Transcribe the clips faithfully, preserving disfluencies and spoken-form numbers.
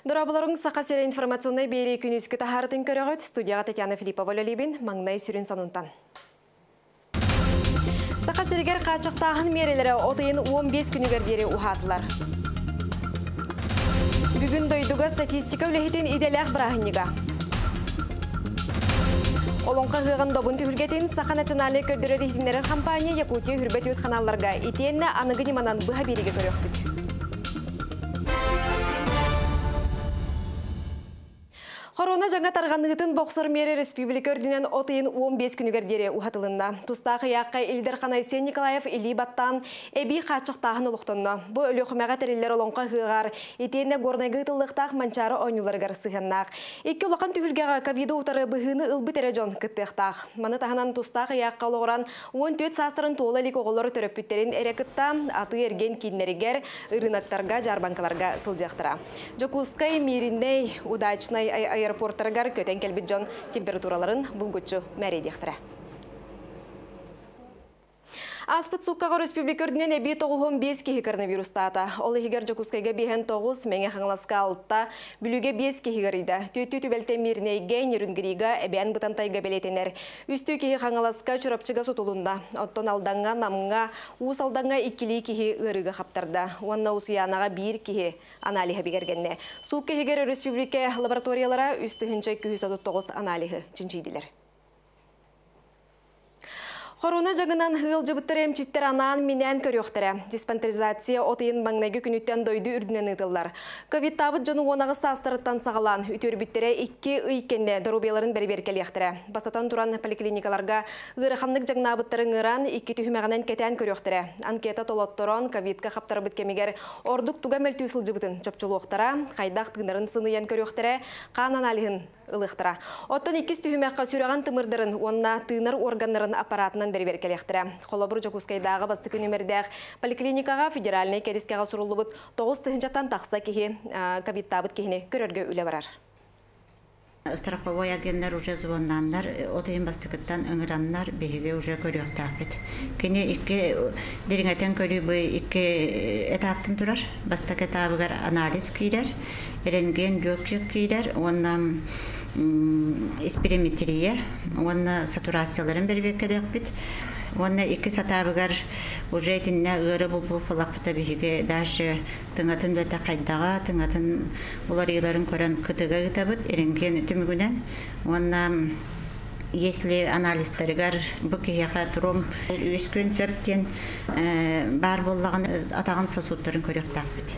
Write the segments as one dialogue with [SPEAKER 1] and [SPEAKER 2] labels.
[SPEAKER 1] Дорабыларың сақасері информационной бейрей күнізгі тахардың көріғыт студияға Татьяна Филиппова лөлебін маңнай сүрін сонунтан. Сақасерігер қачықтағын мерелері отайын он бес күнігер бері ұхатылар. Бүгін дойдуға статистика үлехетін иделяқ бірағынниға. Олонқа ғығын добын түхілгетін Сақа национальный көрдірер ехтінлерін компания Якутия хүрбет өт қаналарға етенні анығыны манан бұға береге көрек бүт. Корона жаңа тарғанығытын боқсыр мері республика өрдінен отайын он бес күнігердері ұхатылында. Тұстағы яққа Ильдар Қанайсен Николаев Или Баттан әбей қачықтағын ұлықтынны. Бұл өлі құмаға тәрелер олонқа ғығар, етенне горнайғы ұтылықтақ манчары ойнуларғар сығаннақ. Екі ұлықын түхілгеға ковиды ұтары бұғыны ұлбы тәрежон күттіқтақ. Маны тағынан тұстағы яққа олығыран он төрт састырын тоғылы лик оғылыр төрөппіттерін әрекітта аты ерген кейінерігер ұрынақтарға жарбанкаларға сылжақтыра. Жокускай миріндей удачнай аэропорттаргар көтен келбит жон температураларын булгучу мәрейдектірі. Аспыт суккаға республика өрдінен әбей тоғуын бес кехі коронавирустата. Ол егер Жокускайға бейхен тоғыз, мәңе қаңласқа алтта, бүліге бес кехі ғарыйда. Төтті түбәлті мирнейге, нерінгіріға әбән бұтантайға белетенер. Үсті кехі қаңласқа чұрапчыға сотулында. Оттон алданға, намыңға, уыс алданға икілі кехі ғырыға қаптарда. Онна усиянаға бір кехі аналиға бігергенне. Сук кехігер республика лабораториялара үсті хінчі екі жүз отыз тоғыз аналиға чинчейділер. Корона жағынан ғыл жыбыттырым читтер анан менен көріқтірі. Диспансеризация отайын маңнайғы күніттен дойды үрдінен ұтылар. Ковид табыт жону онағы састырыттан сағалан. Үтер біттері икки ұйкенде дорубияларын бәрі-бәркел яқтыры. Бастатан туран поликлиникаларға ғырықамдық жағнабыттырын ғыран икки түхімәғінен кетен көріқтірі. Анкета толотторон ковидқа қаптары біткемегер ордық туға мөлтүйсіл жыбытын чөпчілу оқтыра, қайдақ тыңдарын сыныян көріқтірі, қан аналихын ылықтыра. Оттон иккіс түхімәққа сүраған тымырдырын, онна тыңыр органларын аппаратынан бәрі-бәрі келектірі. Қолабыр Жокускайдағы басты күнімердәқ поликлиникаға федеральный керискаға сұрылы бұд тоғыз түхінжаттан тақса кеге ковид табыт кегіне көрерге үлі барар.
[SPEAKER 2] Страховой агенттер уже звондандар, отайын бастықыттан ұңыраннар бейге уже көріқтақ бет. Кене икки деріңәтен көрі бұй икки этаптын тұрар. Бастық этабығар анализ кейдер, еренген дөкшік кейдер, оннан спирометрия, онна сатурацияларын бербеккедек бит. Онна икки сатабығар уже етінне ғыры бұл-бұл фалақпыта бейге дәші тыңатын дөті қайдаға, тыңатын бұлар еларын көрін күтігі ғытабыт, ерінген түмігінен. Онна если анализтарыгар бұл кейеға тұрым өскін сөптен бар болағын атағын сосуттарын көректақ бит.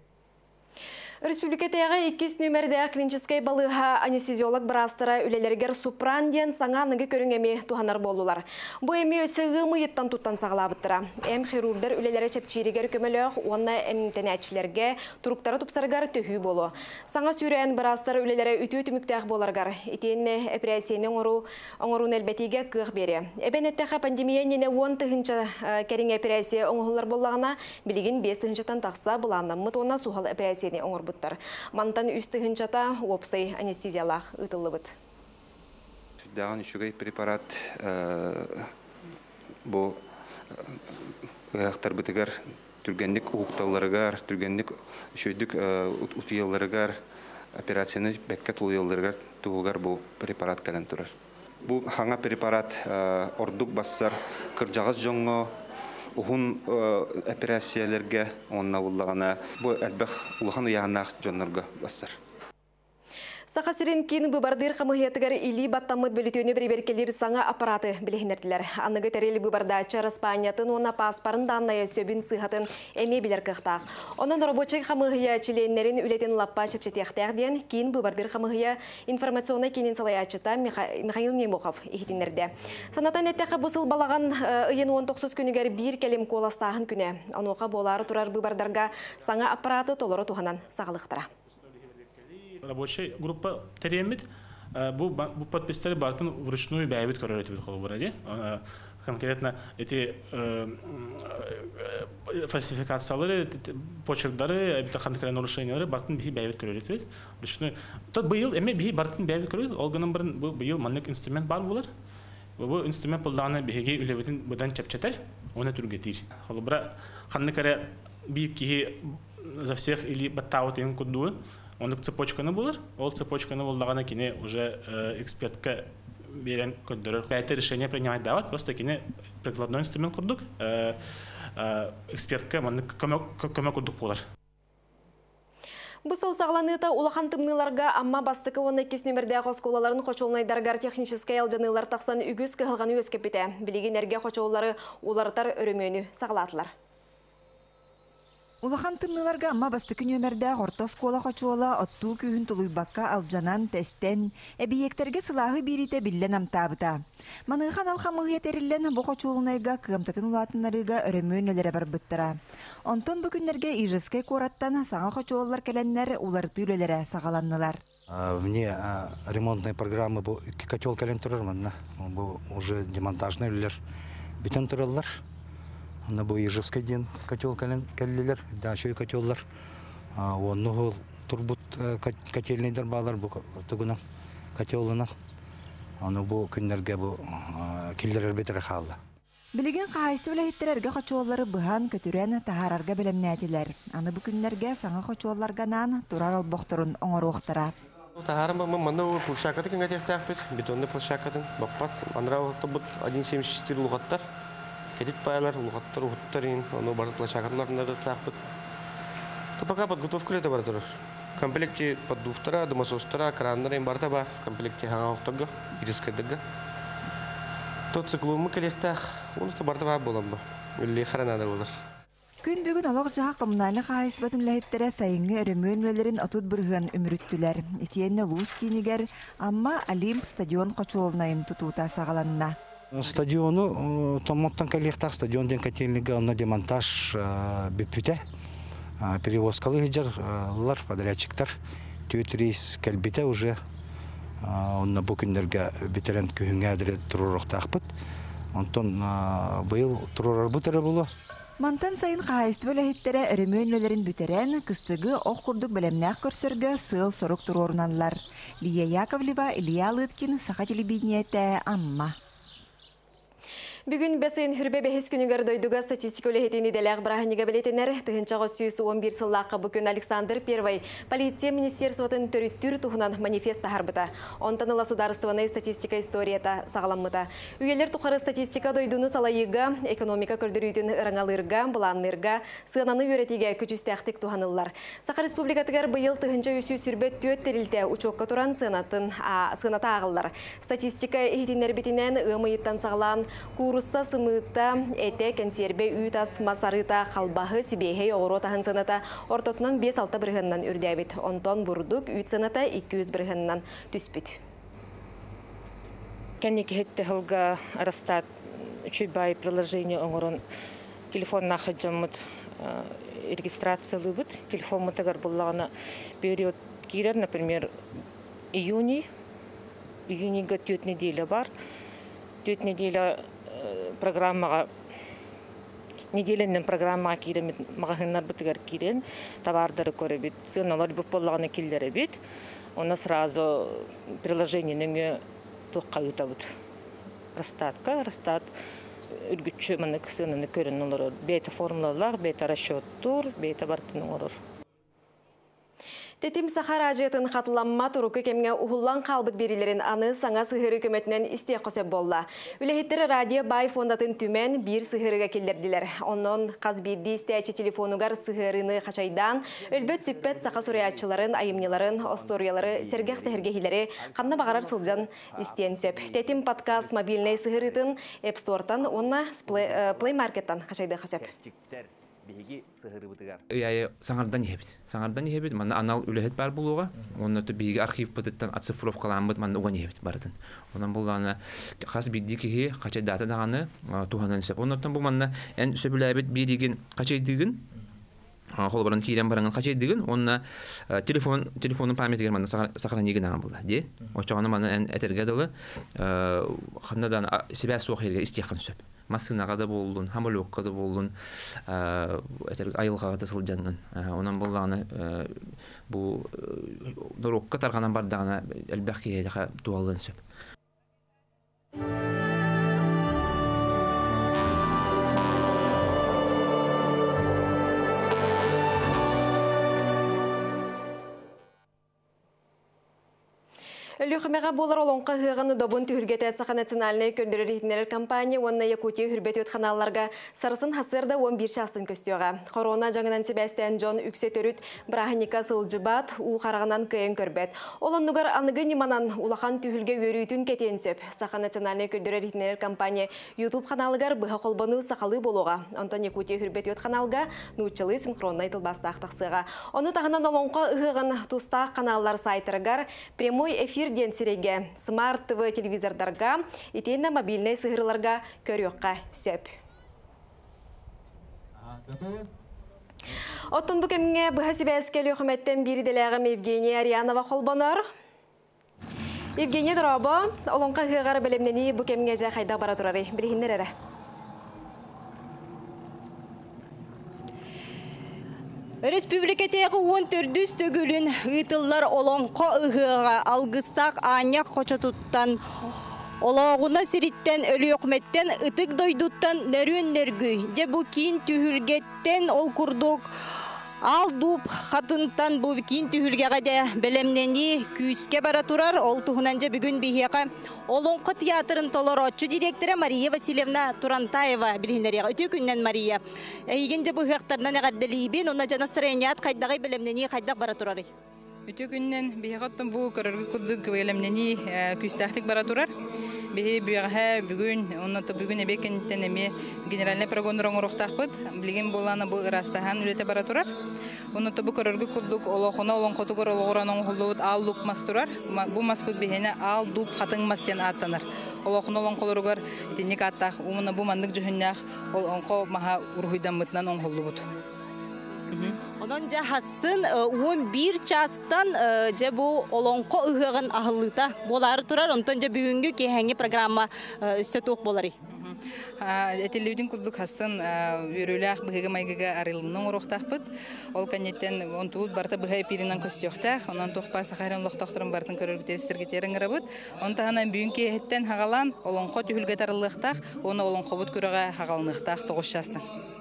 [SPEAKER 1] Республика тәйіға иккіс нөмірді клиническай балыға анестезиолог бірастыра үлелергер супрандиен саңа нығы көріңеме туғанар болулар. Бұл әме өсіғы мұйыттан тұттан сағылабыттыра. Әм хирургдар үлелері чепчирігер көмеліғ, онна әмтенәтшілерге тұруқтары тұпсарғар төхі болу. Саңа сүйрен бірастыра үлелері үті өтіміктәқ боларғар. Етенне операцияны оңырун әлбәтеге күйіқ бері. Әбен әттәқі пандемия нені он тұхынша кәрің операция оңғылар болағына білеген бес тұхыншатан тақса бұланна мұт ona суғал операцияны оңыр Мантан үсті ғынчата опсай анестезиялақ ұтылы бұд.
[SPEAKER 3] Сүддаған үшігай препарат бұл ғырақтар бұтығар түргенлік ұғықталарығар, түргенлік үшөйдік ұтыяларығар, операцияны бәккет ұлыяларығар тұғығар бұл препарат кәлін тұрар. Бұл хаңа препарат ордық бассар, кыржағыз жоңғы, Ухун операциялерге онна уллагана бу әлбәх улхан яһанах жоннорга бассар.
[SPEAKER 1] Сақасырын кейін бұбардыр қамығетігер Или Баттамыд бөлітөне бір-беркелер саңа аппараты білігінерділер. Анығы тәрелі бұбардачы Распаниятын ona паспарын данная сөбін сыхатын әме білер қықтақ. Onun рабочий қамығыя чиленлерін үлетін лаппа чепчетектерден кейін бұбардыр қамығыя информационный кенен салаячыта Михаил Немухов ехетінерді. Санатан әттәқі бұсыл балаған ұйын он тоғыз күнігер бір келем қоластағын күні. Онуға болары тұрар бұбардарға саңа аппараты толыры туғанан сағылықтыра.
[SPEAKER 4] Рабочая группа теремит, бу подписали бартын вручную бәйбит көрәтіп қолы конкретно эти фальсификациялары, почеркдары, қандықары нарушениялары бартын бихи бәйбит көрәтіп. Вручную. Тот быйыл, эме бихи бартын бәйбит көрәтіп, олғанын бірін быйыл маннық инструмент бар болар. Бұл инструмент бұлдағына бихиге үлебетін бұдан чәпчетел, оны түргетір. Қолы бұра қандықары бір кейі за всех или баттауы тегін күдуы, ондық цепочканы болар. Ол цепочканы болдағана кене уже экспертка берен көндірір. Бәйті решение принимать дават, просто кене прикладной инструмент құрдық. Экспертка көмек құрдық болар.
[SPEAKER 1] Бұсыл сағланыта улахан тымныларға амма бастықы он екі нөмірді қосколаларын қочолнайдарғар техническай алжанылар тақсан үгіз кығылғаны өскепеті. Білеген әрге қочолары оларытар өрімөні сағылатылар.
[SPEAKER 5] Улахан тымныларға амма бастықы нөмірді ғорта скола қочола отту күйін тұлуйбаққа алжанан тестен, әбиектерге сылағы беріте білен амтабыта. Маныған алхамығы етерілен бұ қочолынайға кығымтатын ұлатынларыға өрімөн өлері бар бұттыра. Онтон бүкіндерге Ижевскай кораттан саңа қочолалар кәләнлер уларыты өлелері сағаланнылар.
[SPEAKER 6] Вне ремонтной программы бұл котел кәлен тұрыр, бұл уже демонтажный өлелер бітін тұрылар. На бу Ижевский ден котел кәллелер, дачой котеллар. Онны турбут котельныйдар балар бу тугуна котелына. Аны бу күннәргә бу киллер бетер халды.
[SPEAKER 5] Билеген кайсы беләйтерәргә котеллары быхан көтүрән тахарарга белемнәтиләр. Аны бу күннәргә саңа котелларга нан турар албохторун оңоруктара.
[SPEAKER 7] Тахарым мы маны площадка кенгә тәхтәк бит, бетонный площадкадан баппат, анрау табут один семьдесят четыре лугаттар. Кедит пайлар, улуғаттар, ұғыттарин, оны барды площадкаларында да тақпыт. То пока подготовка лета бардырыр. В комплекте поддуфтара, домосостара, краннара им барта бар, в комплекте ханга оқтага, ирискадага. То циклумы келектақ, оны то барта бар болам ба. Үлі қаранада болар.
[SPEAKER 5] Күн бүгін олақ жаға коммунальный қайысбатын ләйттері сайынғы өрімөн өлерін отут бірген өміріттілер. Етиенне луыз кейінігер, амма Олимп стадион қочуылнайын тұтуыта сағаланына.
[SPEAKER 6] Стадиону томоттан коллектах стадион ден котельнига на демонтаж бипюте перевозкалы хиджарлар подрядчиктар түйт рейс кәлбите уже онна бу күндерге битерен күһүнгәдер турурактакпыт онтон быйыл турурар бутары булу.
[SPEAKER 5] Мантан сайын қайысты бөләйттері өрімөнлелерін бүтерен кыстығы оқ күрдік білемнәқ көрсіргі сыл сұрық турорналар. Лия Яковлева, Илья Лыткин, Саха телевидениеті амма.
[SPEAKER 1] Бүгін бәсін хүрбе бәхес күнігер дойдуға статистика өлігетені дәләғ бірағыніға білетінер тұхынчағы сүйісі он бір сыллаққа бүкін Александр Первый полиция министерствотын төріттүр тұхынан манифеста харбыта. Онтаныла сударыстываны статистика историята сағаламмыта. Үйелер тұқары статистика дойдуны салайыға, экономика көрдірүйдің ыраңалырға, бұланлырға, сығананы өретіге күчістәқтік тұханылар. Сақа республикатығар бұйыл тұхынча үсі сүрбе төт терілті учоққа тұран сығаната ағылар. Статистика ехетінер бетінен ұмайыттан сағалан Урусса сымыта әте кәнсербе үйтас масарыта қалбағы сибейхей оғыру тағын сыната ортотынан бес алты бірғыннан үрдәбіт. Онтон бұрдық үйт сыната екі жүз бірғыннан түспіт.
[SPEAKER 8] Кәнекі хетті ғылға арастат чүйбай приложение оңырын телефон нақыджамыд регистрациялы бұд. Телефон мұтығар бұллағына период кейлер, например, июни, июниға төт неделя бар. Төт неделя программаға неделеннен программаға кирен мағахыннар бітігер кирен товардары көрі бит сыналар бүп болағына келдері бит оны сразу приложениенің тұққа үтабыд растатқа растат үлгітші мұны кісінің көрін олар бейті формулалар бейті расчет-тур бейті бартының олар.
[SPEAKER 1] Тетим Сахар ажетін қатыламма тұрықы кемге ұғылан қалбыт берілерін аны саңа сығыры көметінен істе қосып болла. Үләхеттері радио бай фондатын түмен бір сығырыға келдерділер. Онын қаз бірді істәйчі телефонугар сығырыны қачайдан, өлбет сүппет сақа сұраятчыларын, айымнеларын, осториялары, сергек сәхіргехилері қанна бағарар сылжан істен сөп. Тетим подкаст мобильный сығырытын App Store-тан, онна Play Market-тан қачайды қосып.
[SPEAKER 9] Яй саңардан ебит. Саңардан ебит. Мана анал үлехет бар булуга. Онда то биги архив бутыттан оцифровкалан бут мана уган ебит бардын. Онан булганы хас бидди ки кача дата даганы туханан сеп. Ондан бу мана эн сөбүләбит бидигин качайдыгын холбаран кирен баранган качайдыгын. Онна телефон телефонун памятигер мана сахранигин ага булда. Ди. Очоганы мана эн этергедалы ханнадан себя сохирге истиякан сөп. Масынаға да болдың, хамалөкқа да болдың, айылғаға да сылжанын. Онан болдағына бұл нұрокқа тарғанан бардағына әлбәқке едіға дуалын сөп.
[SPEAKER 1] Өлүхмега болар олонқа хыганы добун түһүлгете саха национальный көндөрөр компания онна Якутия хүрбет каналларга сарысын хасырда он бир частын көстөга. Корона жаңынан Себастьян Джон үксе төрүт Браханика сылжыбат у карагынан кыйын көрбет. Олоннугар аныгы ниманан улахан түһүлге өрүтүн кетен сөп. Саха национальный көндөрөр компания YouTube каналыгар быха колбону сакалы болуга. Онтон Якутия хүрбет каналга нучылы синхронно айтылбастак тахсыга. Ону тагынан олонқа хыгын туста каналлар сайтыргар прямой эфир ден сиреге Smart ти ви телевизордарга итенна мобильный сыгырларга көрөкка сөп. Оттон бу кемге бахасибаскеле хөкүмәттен бири делегам Евгения Арианова холбонор. Евгения Дорабо, олонқа хыгар белемнени бу кемге жа кайда бара турары билгиндер.
[SPEAKER 10] Республикатегі он төрт төгілін ұйтылар олонқо ұғыға алғыстақ аняқ қочатуттан, олағына сириттен өлі өкметтен ұтық дойдуттан нәрі-нәргі. Де бұл кейін түйілгеттен ол күрдік ал дұп қатынтан бұл кейін түйілгеға де білемнені күйіске бара тұрар. Ол тұғынанжа бүгін бейеға Олонқы театрын толоротчу директоры Мария Васильевна Турантаева билгендерге өтө күннен Мария. Егенде бу хактардан агаддалибин, онна жана настроеният кайдагы билемнени кайдак бара турар.
[SPEAKER 11] Өтө күннен бихаттан бу көрөргө кудук билемнени күстахтык бара турар. Бихи бияха бүгүн, онна то бүгүн эбекентен эми генеральный прогонорон урухтакпыт. Билген боланы бу ырастахан үлете бара турар. Оны табу көрөргө кудук олохона олонкотугор ологоранын холлут ал луп мастурар. Бу маспыт бихене ал дуп хатын мастен аттанар. Олохона олонколоргор тинник аттах, умуна бу мандык жөһүннах ол онко маха урхуйдан мытнан он холлубут.
[SPEAKER 10] Ondan ja hassın on bir çastan ja bu olonko ıhığın ahıllıta bolar turar. Ondan ja bugünkü kehengi programma sötük bolari.
[SPEAKER 11] Etellibidin kulluk hassın yürülək bıhıgı maygıga arılının uruqtaqpıt. Ol kanyetten on tuğut barta bıhı epirinden köstüyoqtaq. Ondan tuğpa saxarın loqtaqtırın bartın körülgüteristірgетерін ırabıt. Ondan bugünkü ehetten haqalan olonko tühülget arıllıqtaq. Onu olonko bud kürağa haqalınıqtaq toğuz çastan.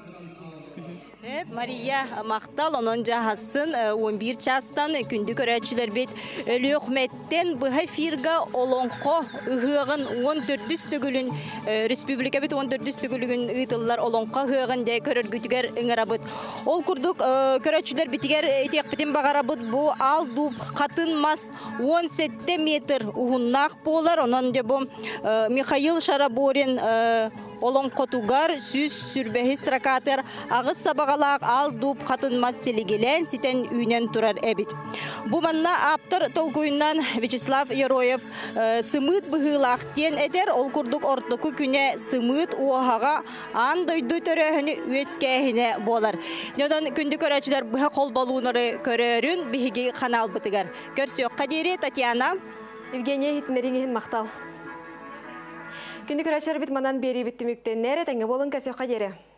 [SPEAKER 10] Maria Maktal onun cahasın on bir çastan kündü körəçülər bit ölüqmətten bu firga olonqo ıhığın on dört tügülün Respublika bit on dört tügülün ıtıllar olonqo ıhığın de körərgütügər ıngırabıt. Ol kurduk körəçülər bitiger etiyaq bitin bağarabıt bu al dup qatınmaz on yedi metr uğunnaq bolar. Onun de bu Mikhail Sharaborin olonqotugar süs sürbehis rakater ağız sabağalaq al dup qatınmaz siligelen siten üynen turar ebit. Bu manna aptır tolguyundan Vyacheslav Yeroyev sımıt bıhılaqten eder. Ol kurduk orduku küne sımıt uahaga an doydu törehini üyeskehine bolar. Neden kündü körəçülər bıha kol balunları körərün bihigi kanal bıtıgar. Görsüyor Kadiri Tatiana.
[SPEAKER 1] Evgeniya hitmeriŋihin maqtal. Күнді көрәчер бит манан бері бітті мүктен нәре тәңі болын көсі қадері.